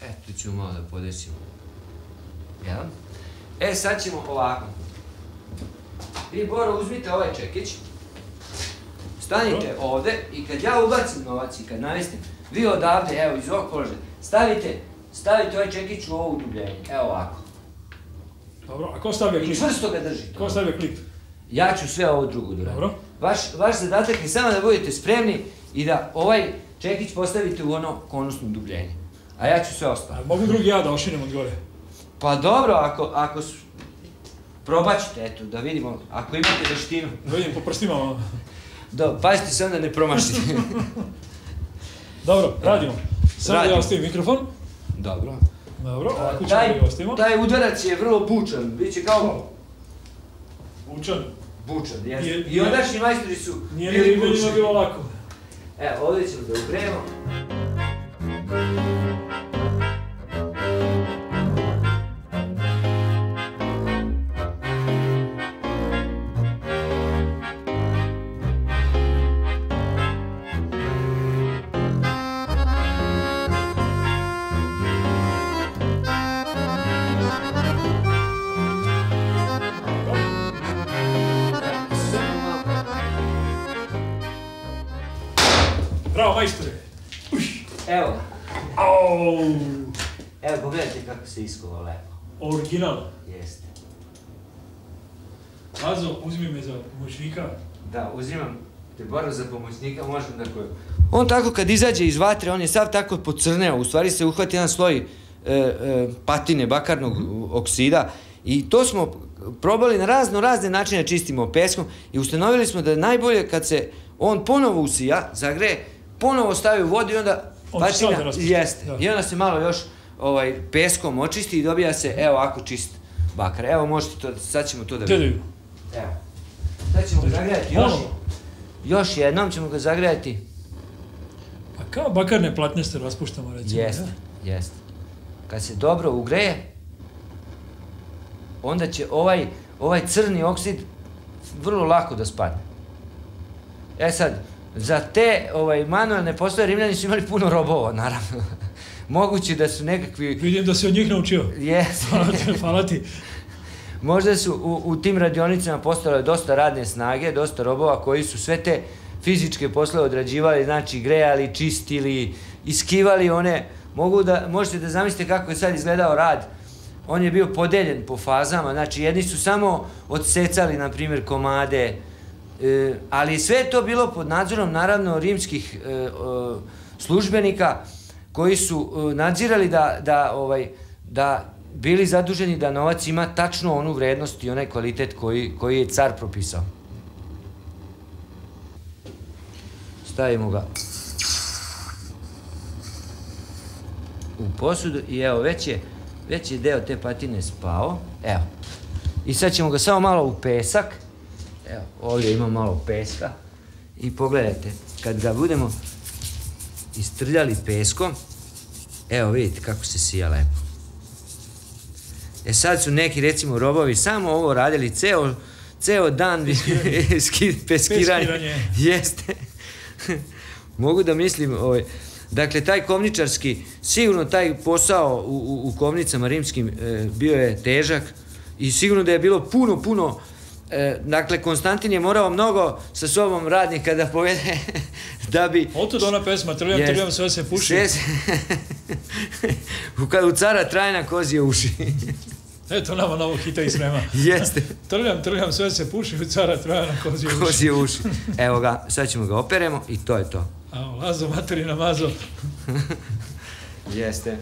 Tu ćemo malo da podesimo. Sad ćemo ovako. Vi, Boro, uzmite ovaj čekić, stanite ovde i kad ja ubacim novac i kad navestim, vi odavde, evo, iz ovog položaja, stavite ovaj čekić u ovo udubljenje, evo ovako. Dobro, a ko stavlja klip? I čvrsto ga držite. Ko stavlja klip? Ja ću sve ovo drugo da radim. Dobro. Vaš zadatak je samo da budete spremni i da ovaj čekić postavite u ono konusno udubljenje. A ja ću sve ostalo. Mogu drugi ja da ošinem od gore? Pa dobro, ako probat ćete, eto, da vidimo, ako imate veštinu. Da vidim po prstima ono. Pazite se onda ne promašite. Dobro, radimo. Samo da ja ostavim mikrofon. Dobro. Dobro, ovako ćemo da ga ostavimo. Taj udarac je vrlo bučan, bit će kao... Bučan? Bučan, jesno. I ondašnji majstori su... Nije li ribenjima bilo lako? Evo, ovdje ćemo da ugremo. Bravo, majstore! Evo. Evo, pogledajte kako se iskova lepo. Original? Jeste. Lazo, uzmi me za pomoćnika. Da, uzimam te, Boro, za pomoćnika, možem da koju. On tako kad izađe iz vatre, on je sav tako pocrneo, u stvari se uhvati jedan sloj patine, bakarnog oksida i to smo probali na razne načine čistimo peskom i ustanovili smo da je najbolje kad se on ponovo usija, zagreje, ponovo stavi u vodu i onda patina, jeste, i onda se malo još peskom očisti i dobija se, evo, ovako čist bakar. Evo, možete to, sad ćemo to da vidimo. Evo, sad ćemo ga zagrejati još jednom ćemo ga zagrejati. A kao bakarne platneste raspuštamo, recimo. Jeste. Kad se dobro ugreje, onda će ovaj crni oksid vrlo lako da spadne. Sad, za te manuelne poslove Rimljani su imali puno robova, naravno. Moguće da su nekakvi... Vidim da si od njih naučio. Jeste. Hvala ti. Možda su u tim radionicama postojale dosta radne snage, dosta robova koji su sve te fizičke poslove odrađivali, znači grejali, čistili, iskivali one. Možete da zamislite kako je sad izgledao rad. On je bio podeljen po fazama, znači jedni su samo odsecali, na primjer, komade, ali sve je to bilo pod nadzorom, naravno, rimskih službenika koji su nadzirali da bili zaduženi da novac ima tačno onu vrednost i onaj kvalitet koji je car propisao. Stavimo ga u posudu i evo, već je deo te patine spao. Evo. I sad ćemo ga samo malo u pesak. Evo, ovdje ima malo peska. I pogledajte, kad ga budemo istrljali peskom, evo vidite kako se sija lepo. Sad su neki, recimo, robovi samo ovo radili ceo dan peskiranje. Jeste. Mogu da mislim, dakle, taj kovničarski, sigurno taj posao u kovnicama rimskim bio je težak i sigurno da je bilo puno, dakle, Konstantin je morao mnogo sa sobom radnika da povede da bi... Otud ona pesma, trljam, sve se puši. U cara Trajana kozije uši. Eto nama novog hita iz Srema. Jeste. Trljam, sve se puši, u cara Trajana kozije uši. Kozije uši. Evo ga, sad ćemo ga operemo i to je to. Lazo, materina mazo. Jeste.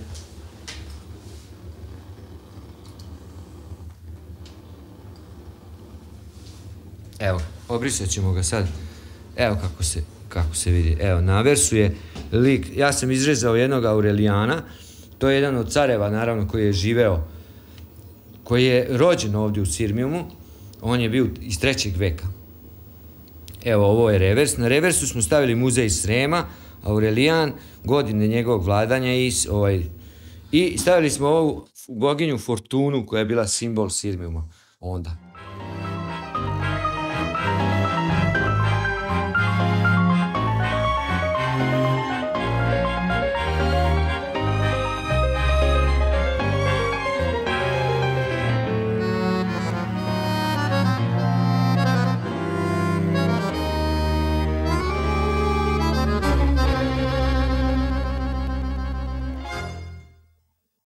Evo, obrisat ćemo ga sad. Evo kako se vidi. Evo, na versu je lik. Ja sam izrezao jednog Aurelijana. To je jedan od careva, naravno, koji je živeo, koji je rođen ovdje u Sirmijumu. On je bio iz 3. veka. Evo, ovo je revers. Na reversu smo stavili muzej Srema, Aurelijan, godine njegovog vladanja i stavili smo ovu boginju Fortunu koja je bila simbol Sirmijuma onda.